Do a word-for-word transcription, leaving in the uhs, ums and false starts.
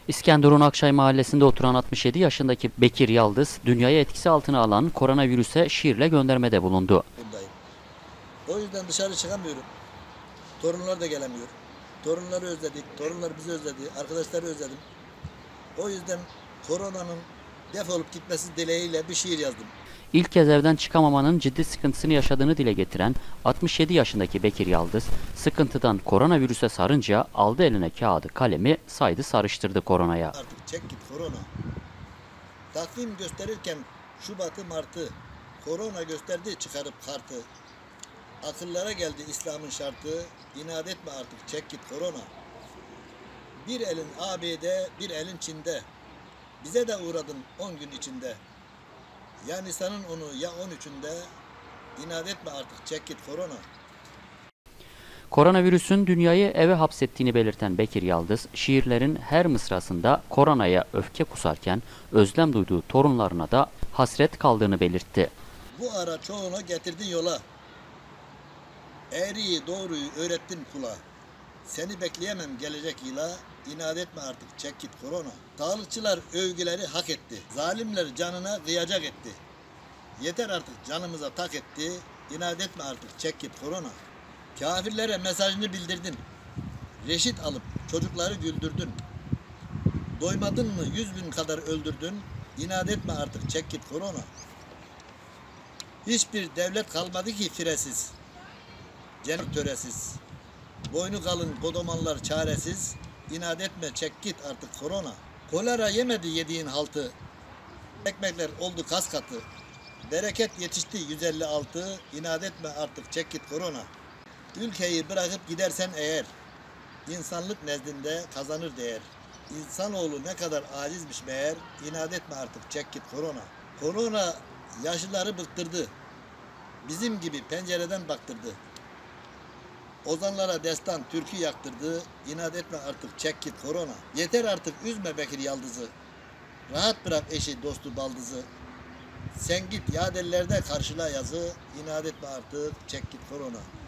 İskenderun Akçay Mahallesi'nde oturan altmış yedi yaşındaki Bekir Yaldız, dünyayı etkisi altına alan koronavirüse şiirle göndermede bulundu. Buradayım. O yüzden dışarı çıkamıyorum. Torunlar da gelemiyor. Torunları özledik, torunlar bizi özledi, arkadaşları özledim. O yüzden koronanın defolup gitmesi dileğiyle bir şiir yazdım. İlk kez evden çıkamamanın ciddi sıkıntısını yaşadığını dile getiren altmış yedi yaşındaki Bekir Yaldız, sıkıntıdan koronavirüse sarınca aldı eline kağıdı kalemi saydı sarıştırdı koronaya. Artık çek git korona. Takvim gösterirken Şubat'ı Mart'ı, korona gösterdi çıkarıp kartı. Akıllara geldi İslam'ın şartı, inat etme artık çek git korona. Bir elin A B D, bir elin Çin'de. Bize de uğradın on gün içinde. Ya Nisan'ın onu ya on üçünde, inat etme artık çek git korona. Koronavirüsün dünyayı eve hapsettiğini belirten Bekir Yaldız, şiirlerin her mısrasında koronaya öfke kusarken özlem duyduğu torunlarına da hasret kaldığını belirtti. Bu ara çoğunu getirdin yola. Eğriyi doğruyu öğrettin kula. Seni bekleyemem gelecek yıla. İnat etme artık çek git korona. Sağlıkçılar övgüleri hak etti. Zalimler canına kıyacak etti. Yeter artık canımıza tak etti. İnat etme artık çek git korona. Kafirlere mesajını bildirdin. Reşit alıp çocukları güldürdün. Doymadın mı yüz bin kadar öldürdün. İnat etme artık çek git korona. Hiçbir devlet kalmadı ki firesiz. Cennet töresiz. Boynu kalın kodomanlar çaresiz. İnat etme çek git artık korona. Kolera yemedi yediğin haltı. Ekmekler oldu kas katı. Bereket yetişti yüz elli altı. İnat etme artık çek git korona. Ülkeyi bırakıp gidersen eğer, insanlık nezdinde kazanır değer. İnsanoğlu ne kadar acizmiş meğer, inat etme artık çek git korona. Korona yaşlıları bıktırdı. Bizim gibi pencereden baktırdı. Ozanlara destan türkü yaktırdı. İnat etme artık çek git korona. Yeter artık üzme Bekir Yaldız'ı. Rahat bırak eşi dostu baldızı. Sen git yadellerde karşıla yazı. İnat etme artık çek git korona.